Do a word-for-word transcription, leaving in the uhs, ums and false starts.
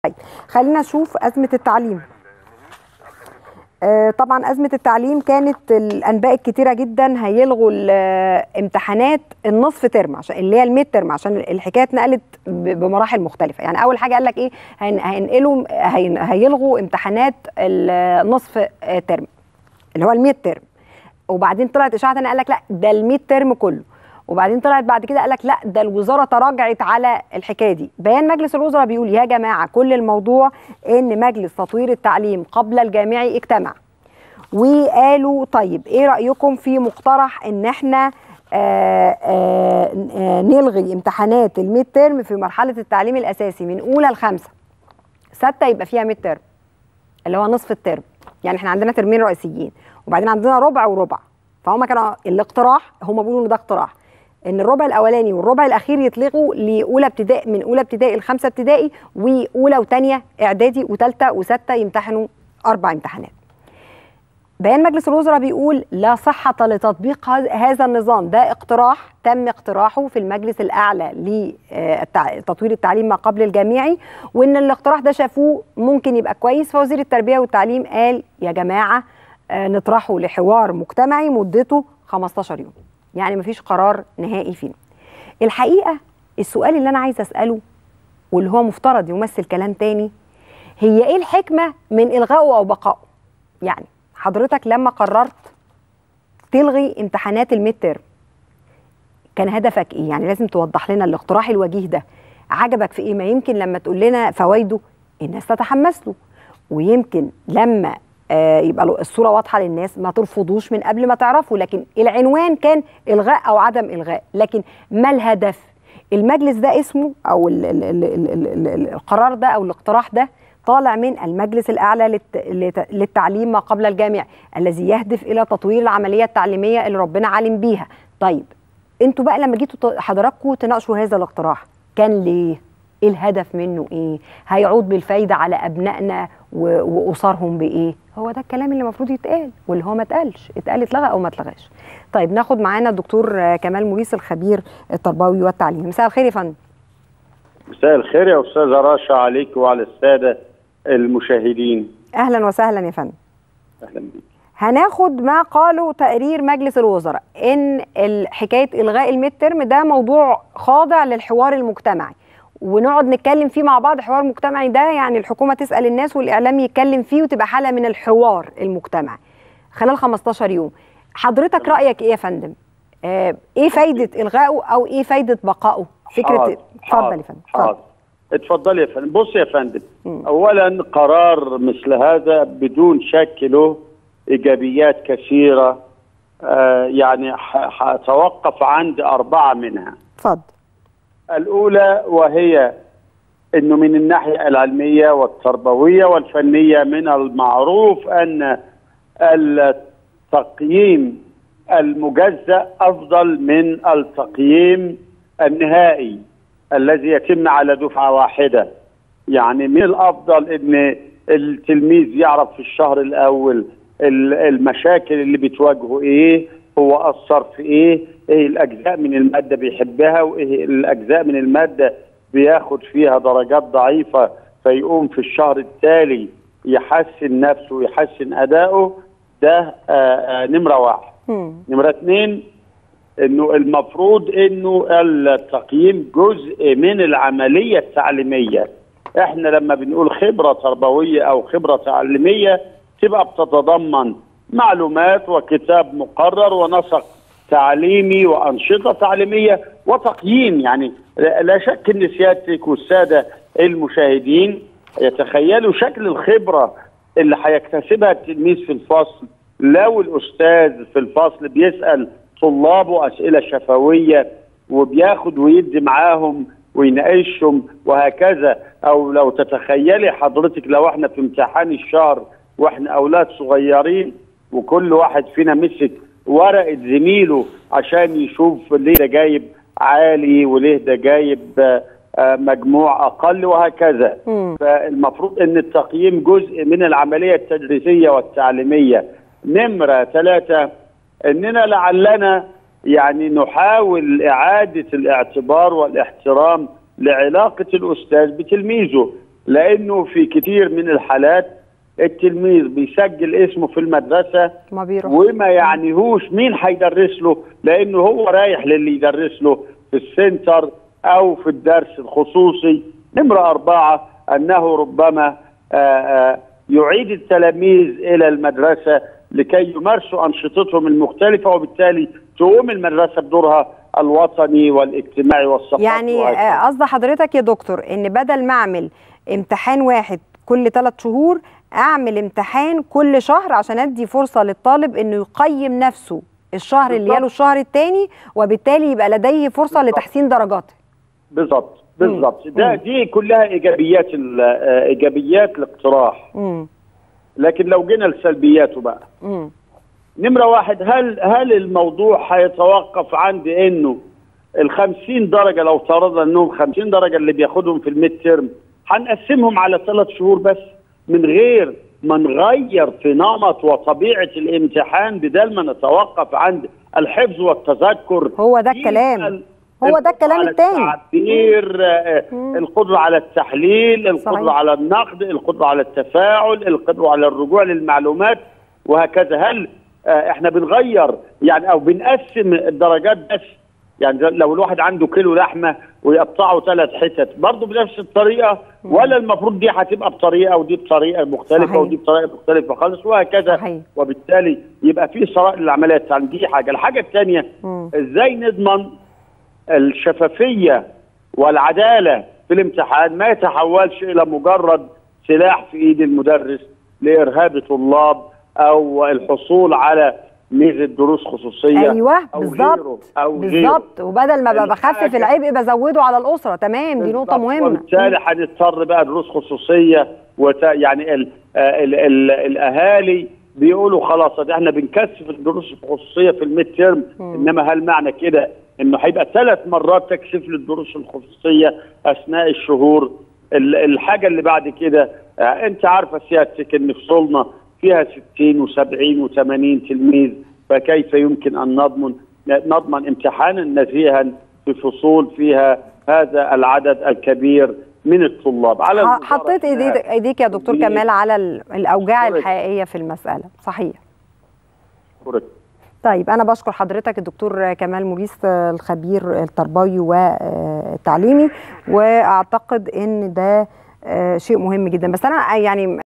طيب خلينا نشوف أزمة التعليم. آه طبعا أزمة التعليم كانت الأنباء الكتيرة جدا هيلغوا امتحانات النصف ترم عشان اللي هي الميد ترم، عشان الحكاية اتنقلت بمراحل مختلفة. يعني أول حاجة قال لك إيه، هينقلوا هيلغوا امتحانات النصف ترم اللي هو الميد ترم، وبعدين طلعت إشاعة تانية قال لك لا ده الميد ترم كله، وبعدين طلعت بعد كده قال لك لا ده الوزاره تراجعت على الحكايه دي. بيان مجلس الوزراء بيقول يا جماعه كل الموضوع ان مجلس تطوير التعليم قبل الجامعي اجتمع وقالوا طيب ايه رايكم في مقترح ان احنا آآ آآ نلغي امتحانات الميد ترم في مرحله التعليم الاساسي من اولى لخمسه، سته يبقى فيها ميد ترم اللي هو نصف الترم. يعني احنا عندنا ترمين رئيسيين وبعدين عندنا ربع وربع، فهم كانوا الاقتراح، هم بيقولوا ان ده اقتراح ان الربع الاولاني والربع الاخير يتلغوا لاولى ابتدائي، من اولى ابتدائي لخمسه ابتدائي، واولى وثانيه اعدادي وثالثه وسته يمتحنوا اربع امتحانات. بيان مجلس الوزراء بيقول لا صحه لتطبيق هذا النظام، ده اقتراح تم اقتراحه في المجلس الاعلى لتطوير التعليم ما قبل الجامعي، وان الاقتراح ده شافوه ممكن يبقى كويس، فوزير التربيه والتعليم قال يا جماعه نطرحه لحوار مجتمعي مدته خمستاشر يوم، يعني مفيش قرار نهائي فيه. الحقيقة السؤال اللي أنا عايزة أسأله واللي هو مفترض يمثل كلام تاني، هي إيه الحكمة من إلغائه أو بقائه؟ يعني حضرتك لما قررت تلغي امتحانات الميد تيرم كان هدفك إيه؟ يعني لازم توضح لنا الاقتراح الوجيه ده عجبك في إيه؟ ما يمكن لما تقول لنا فوائده الناس تتحمس له، ويمكن لما آه يبقى الصورة واضحة للناس ما ترفضوش من قبل ما تعرفوا، لكن العنوان كان إلغاء أو عدم إلغاء. لكن ما الهدف؟ المجلس ده اسمه أو ال ال ال ال ال ال القرار ده أو الاقتراح ده طالع من المجلس الأعلى للتعليم ما قبل الجامعي الذي يهدف إلى تطوير العملية التعليمية اللي ربنا عالم بيها. طيب انتوا بقى لما جيتوا حضراتكم تناقشوا هذا الاقتراح كان ليه؟ ايه الهدف منه؟ ايه هيعود بالفايده على ابنائنا واسرهم بايه؟ هو ده الكلام اللي المفروض يتقال، واللي هو ما اتقالش، اتقال اتلغى او ما اتلغاش. طيب ناخد معانا الدكتور كمال موريس الخبير التربوي والتعليمي. مساء الخير يا فندم. مساء الخير يا استاذه رشا عليك وعلى الساده المشاهدين. اهلا وسهلا يا فندم. اهلا بيك. هناخد ما قاله تقرير مجلس الوزراء ان حكايه الغاء الميد ترم ده موضوع خاضع للحوار المجتمعي، ونقعد نتكلم فيه مع بعض. حوار مجتمعي ده يعني الحكومه تسال الناس والاعلام يتكلم فيه وتبقى حاله من الحوار المجتمعي خلال خمستاشر يوم. حضرتك رايك ايه يا فندم؟ آه ايه فايده الغائه او ايه فايده بقائه؟ فكره اتفضل يا فندم. حاضر اتفضل يا فندم. بص يا فندم، م. اولا قرار مثل هذا بدون شك له ايجابيات كثيره، آه يعني هتوقف عند اربعه منها. اتفضل. الأولى وهي أنه من الناحية العلمية والتربوية والفنية من المعروف أن التقييم المجزأ أفضل من التقييم النهائي الذي يتم على دفعة واحدة. يعني من الأفضل أن التلميذ يعرف في الشهر الأول المشاكل اللي بتواجهه إيه، هو أثر في إيه، ايه الاجزاء من الماده بيحبها وايه الاجزاء من الماده بياخد فيها درجات ضعيفه، فيقوم في الشهر التالي يحسن نفسه ويحسن اداؤه. ده آآ آآ نمره واحد. م. نمره اثنين انه المفروض انه التقييم جزء من العمليه التعليميه. احنا لما بنقول خبره تربويه او خبره تعليميه تبقى بتتضمن معلومات وكتاب مقرر ونسق تعليمي وأنشطة تعليمية وتقييم. يعني لا شك أن سيادتك والسادة المشاهدين يتخيلوا شكل الخبرة اللي هيكتسبها التلميذ في الفصل لو الأستاذ في الفصل بيسأل طلابه أسئلة شفوية وبياخد ويدي معاهم ويناقشهم وهكذا. أو لو تتخيلي حضرتك لو احنا في امتحان الشهر واحنا أولاد صغيرين وكل واحد فينا مسك ورقة زميله عشان يشوف ليه ده جايب عالي وليه ده جايب مجموع أقل وهكذا. م. فالمفروض أن التقييم جزء من العملية التدريسية والتعليمية. نمرة ثلاثة أننا لعلنا يعني نحاول إعادة الاعتبار والاحترام لعلاقة الأستاذ بتلميذه. لانه في كتير من الحالات التلميذ بيسجل اسمه في المدرسه ما بيروح وما يعنيهوش مين هيدرس له، لانه هو رايح للي يدرس له في السنتر او في الدرس الخصوصي. نمره اربعه انه ربما آآ آآ يعيد التلاميذ الى المدرسه لكي يمارسوا انشطتهم المختلفه، وبالتالي تقوم المدرسه بدورها الوطني والاجتماعي والثقافي. يعني قصد حضرتك يا دكتور ان بدل ما اعمل امتحان واحد كل ثلاث شهور اعمل امتحان كل شهر عشان ادي فرصه للطالب انه يقيم نفسه الشهر بالضبط. اللي يلو الشهر الثاني، وبالتالي يبقى لديه فرصه بالضبط. لتحسين درجاته. بالظبط بالظبط. ده دي كلها ايجابيات ايجابيات الاقتراح. مم. لكن لو جينا لسلبياته بقى. مم. نمره واحد، هل هل الموضوع هيتوقف عند انه ال خمسين درجه، لو افترضنا انهم خمسين درجه اللي بياخدهم في الميد تيرم هنقسمهم على ثلاث شهور بس من غير ما نغير في نمط وطبيعه الامتحان، بدل ما نتوقف عند الحفظ والتذكر؟ هو ده الكلام، هو ده الكلام الثاني. التعبير، القدره على التحليل، القدره صحيح. على النقد، القدره على التفاعل، القدره على الرجوع للمعلومات وهكذا. هل احنا بنغير يعني او بنقسم الدرجات بس؟ يعني لو الواحد عنده كيلو لحمه ويقطعه ثلاث حتت برضه بنفس الطريقه، ولا المفروض دي هتبقى بطريقه ودي بطريقه مختلفه صحيح. ودي بطريقه مختلفه خالص وهكذا صحيح. وبالتالي يبقى في ثراء للعمليات. يعني دي حاجه. الحاجه الثانيه، ازاي نضمن الشفافيه والعداله في الامتحان، ما يتحولش الى مجرد سلاح في ايد المدرس لارهاب الطلاب او الحصول على ميزه دروس خصوصيه. ايوه بالظبط بالظبط. وبدل ما بخفف العبء بزوده على الاسره. تمام، دي نقطه مهمه. وبالتالي هنضطر بقى دروس خصوصيه وت... يعني ال... ال... ال... الاهالي بيقولوا خلاص احنا بنكثف الدروس الخصوصيه في الميد تيرم، انما هل معنى كده انه هيبقى ثلاث مرات تكثيف للدروس الخصوصيه اثناء الشهور؟ الحاجه اللي بعد كده، انت عارفه سيادتك ان فصولنا فيها ستين وسبعين وثمانين تلميذ، فكيف يمكن ان نضمن نضمن امتحانا نزيها في فصول فيها هذا العدد الكبير من الطلاب؟ على حطيت ايديك ايديك يا دكتور كمال على الاوجاع الحقيقيه في المساله. صحيح. كوريك. طيب أنا بشكر حضرتك الدكتور كمال موريس الخبير التربوي والتعليمي، وأعتقد إن ده شيء مهم جدا. بس أنا يعني